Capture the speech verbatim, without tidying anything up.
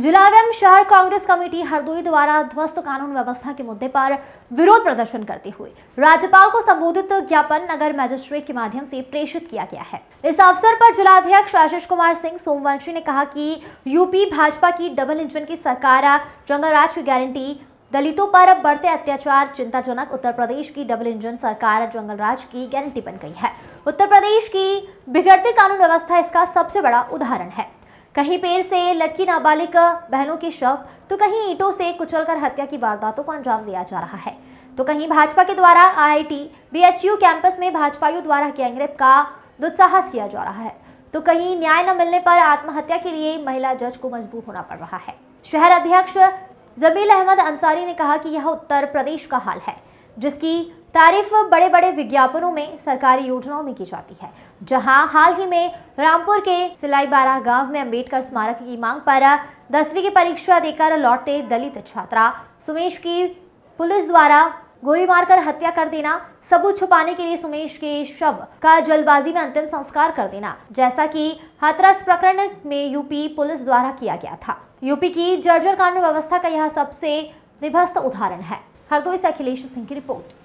जिला एवं शहर कांग्रेस कमेटी हरदोई द्वारा ध्वस्त कानून व्यवस्था के मुद्दे पर विरोध प्रदर्शन करते हुए राज्यपाल को संबोधित ज्ञापन नगर मजिस्ट्रेट के माध्यम से प्रेषित किया गया है। इस अवसर पर जिलाध्यक्ष आशीष कुमार सिंह सोमवंशी ने कहा कि यूपी भाजपा की डबल इंजन की सरकार जंगल राज की गारंटी, दलितों पर बढ़ते अत्याचार चिंताजनक। उत्तर प्रदेश की डबल इंजन सरकार जंगल राज की गारंटी बन गई है। उत्तर प्रदेश की बिगड़ती कानून व्यवस्था इसका सबसे बड़ा उदाहरण है। कहीं पेड़ से लटकी नाबालिग बहनों के शव, तो कहीं ईंटों से कुचलकर हत्या की वारदातों को अंजाम दिया जा रहा है, तो कहीं भाजपा के द्वारा आईआईटी बीएचयू कैंपस में भाजपाइयों द्वारा गैंगरेप का दुस्साहस किया जा रहा है, तो कहीं न्याय न मिलने पर आत्महत्या के लिए महिला जज को मजबूर होना पड़ रहा है। शहर अध्यक्ष जमील अहमद अंसारी ने कहा कि यह उत्तर प्रदेश का हाल है, जिसकी तारीफ बड़े बड़े विज्ञापनों में, सरकारी योजनाओं में की जाती है। जहां हाल ही में रामपुर के सिलाईबारा गांव में अंबेडकर स्मारक की मांग पर दसवीं की परीक्षा देकर लौटते दलित छात्रा सुमेश की पुलिस द्वारा गोली मारकर हत्या कर देना, सबूत छुपाने के लिए सुमेश के शव का जल्दबाजी में अंतिम संस्कार कर देना, जैसा कि हाथरस प्रकरण में यूपी पुलिस द्वारा किया गया था। यूपी की जर्जर कानून व्यवस्था का यह सबसे निभस्त उदाहरण है। हरदोई से अखिलेश सिंह की रिपोर्ट।